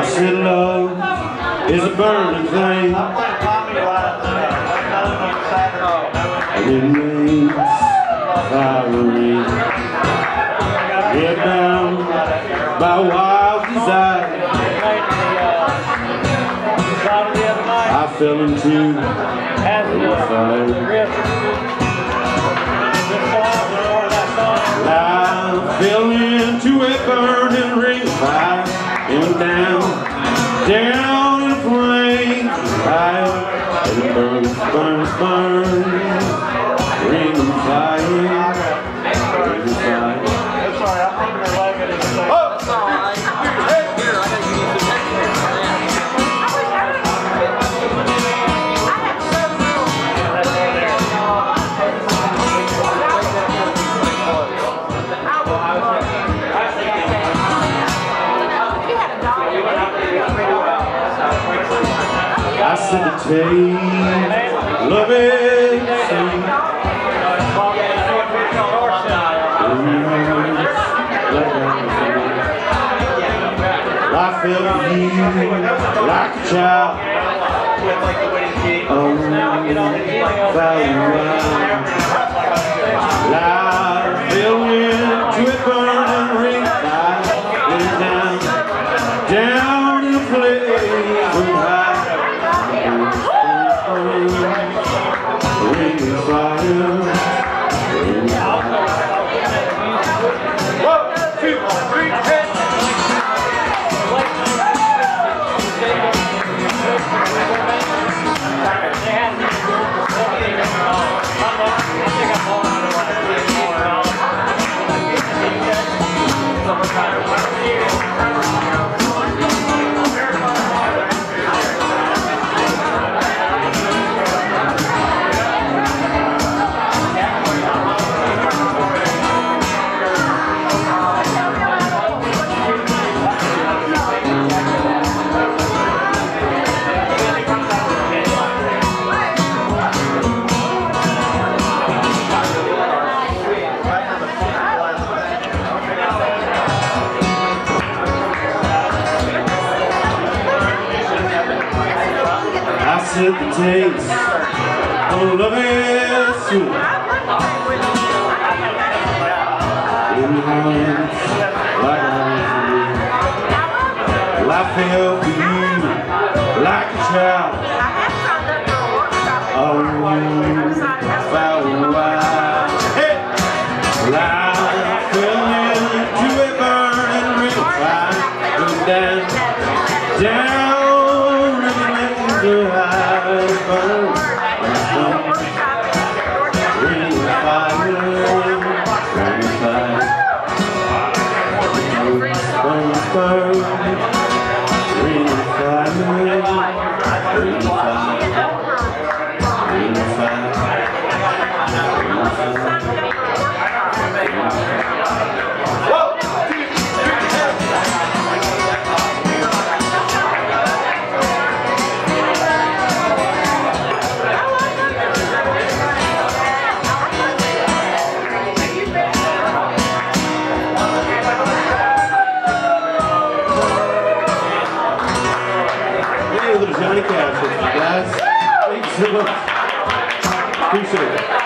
I said love is a burning thing, and it rains fiery. Head down by wild desire, I fell into the fire. I fell into a burning ring of fire, and down in flames of fire, and it burns, burns, burns, ring of fire, ring of fire. I said the taste, love it, sweet. I felt you like a child. Oh, I fell into a burning ring of fire, down in a flame of fire. Ring of fire, ring of fire. 1, 2, 3, hit! I said the taste of love is sweet. In your hands like ice. Well, I fell for you like a child. Oh, foul wild. Hey! Well, I fell into a burning ring of fire. Goes down, down. Johnny Cash, guys. Thanks so much. Appreciate it.